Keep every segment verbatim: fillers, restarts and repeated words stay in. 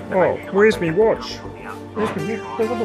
Oh, where's me watch? Where's me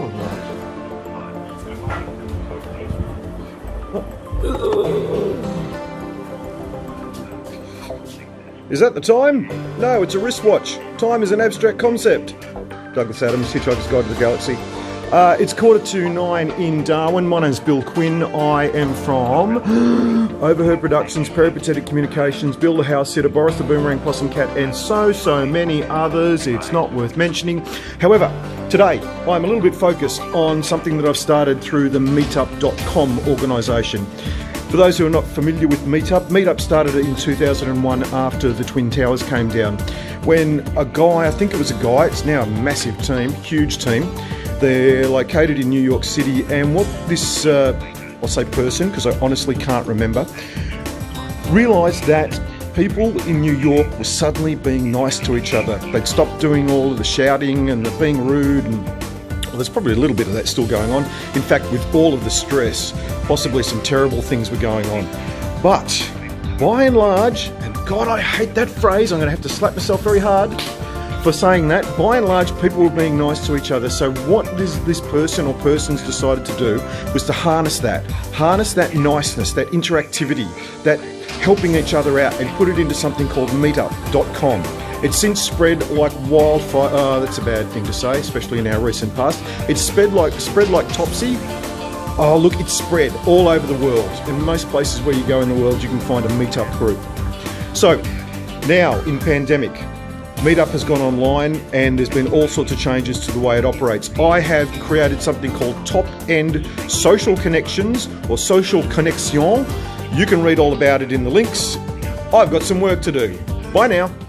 watch? Is that the time? No, it's a wristwatch. Time is an abstract concept. Douglas Adams, Hitchhiker's Guide to the Galaxy. Uh, it's quarter to nine in Darwin. My name's Bill Quinn. I am from Overheard Productions, Peripatetic Communications, Bill the House Sitter, Boris the Boomerang Possum Cat, and so, so many others. It's not worth mentioning. However, today I'm a little bit focused on something that I've started through the meetup dot com organisation. For those who are not familiar with Meetup, Meetup started in two thousand one after the Twin Towers came down. When a guy, I think it was a guy, it's now a massive team, huge team. They're located in New York City, and what this, uh, I'll say person, because I honestly can't remember, realised that people in New York were suddenly being nice to each other. They'd stopped doing all of the shouting and the being rude, and well, there's probably a little bit of that still going on. In fact, with all of the stress, possibly some terrible things were going on. But by and large, and God, I hate that phrase, I'm going to have to slap myself very hard for saying that, by and large, people were being nice to each other. So what this, this person or persons decided to do was to harness that, harness that niceness, that interactivity, that helping each other out, and put it into something called meetup dot com. It's since spread like wildfire. Oh, that's a bad thing to say, especially in our recent past. It's spread like spread like Topsy. Oh, look, it's spread all over the world. In most places where you go in the world, you can find a meetup group. So now in pandemic, Meetup has gone online, and there's been all sorts of changes to the way it operates. I have created something called Top End Social Connections, or Social Connexions. You can read all about it in the links. I've got some work to do. Bye now.